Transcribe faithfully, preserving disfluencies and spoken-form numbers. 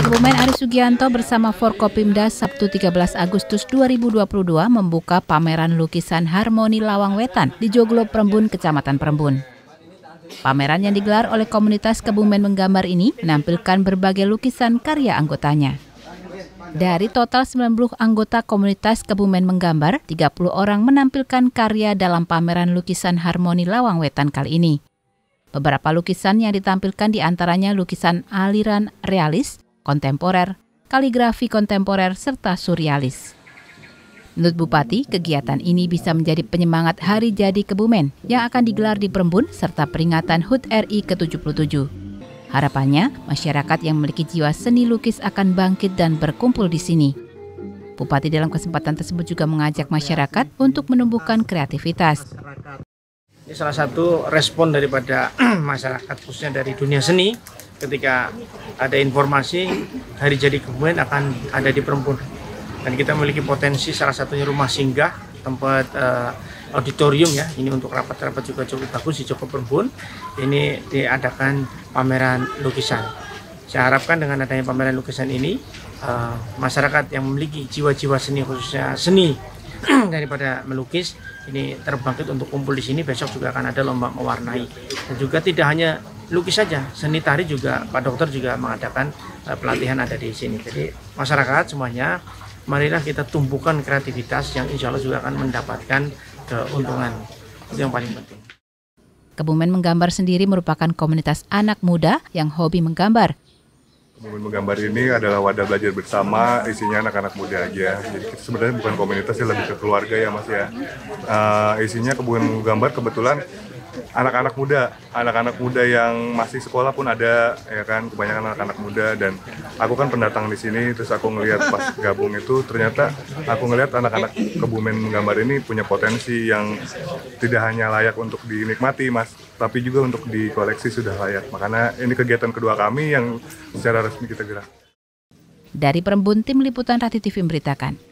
Kebumen Aris Sugianto bersama Forkopimda Sabtu tiga belas Agustus dua ribu dua puluh dua membuka pameran lukisan Harmoni Lawang Wetan di Joglo Prembun, Kecamatan Prembun. Pameran yang digelar oleh komunitas Kebumen Menggambar ini menampilkan berbagai lukisan karya anggotanya. Dari total sembilan puluh anggota komunitas Kebumen Menggambar, tiga puluh orang menampilkan karya dalam pameran lukisan Harmoni Lawang Wetan kali ini. Beberapa lukisan yang ditampilkan diantaranya lukisan aliran realis, kontemporer, kaligrafi kontemporer, serta surrealis. Menurut Bupati, kegiatan ini bisa menjadi penyemangat Hari Jadi Kebumen yang akan digelar di Prembun serta peringatan H U T R I ke tujuh puluh tujuh. Harapannya, masyarakat yang memiliki jiwa seni lukis akan bangkit dan berkumpul di sini. Bupati dalam kesempatan tersebut juga mengajak masyarakat untuk menumbuhkan kreativitas. Ini salah satu respon daripada masyarakat, khususnya dari dunia seni, ketika ada informasi Hari Jadi Kebumen akan ada di Prembun. Dan kita memiliki potensi, salah satunya rumah singgah, tempat uh, auditorium ya, ini untuk rapat-rapat juga cukup bagus di Joglo Prembun. Ini diadakan pameran lukisan. Saya harapkan dengan adanya pameran lukisan ini, uh, masyarakat yang memiliki jiwa-jiwa seni, khususnya seni daripada melukis, ini terbangkit untuk kumpul di sini. Besok juga akan ada lomba mewarnai. Dan juga tidak hanya lukis saja, seni tari juga Pak Dokter juga mengadakan uh, pelatihan ada di sini. Jadi masyarakat semuanya, marilah kita tumbuhkan kreativitas yang insya Allah juga akan mendapatkan keuntungan. Itu yang paling penting. Kebumen Menggambar sendiri merupakan komunitas anak muda yang hobi menggambar. Kebumen Menggambar ini adalah wadah belajar bersama, isinya anak-anak muda aja. Jadi kita sebenarnya bukan komunitas, ya lebih ke keluarga ya Mas ya. Uh, isinya Kebumen Menggambar kebetulan anak-anak muda, anak-anak muda yang masih sekolah pun ada, ya kan, kebanyakan anak-anak muda. Dan aku kan pendatang di sini, terus aku ngelihat pas gabung itu ternyata aku ngelihat anak-anak Kebumen Menggambar ini punya potensi yang tidak hanya layak untuk dinikmati Mas, tapi juga untuk dikoleksi sudah layak. Makanya ini kegiatan kedua kami yang secara resmi kita gerak. Dari Prembun, Tim Liputan Rati T V memberitakan.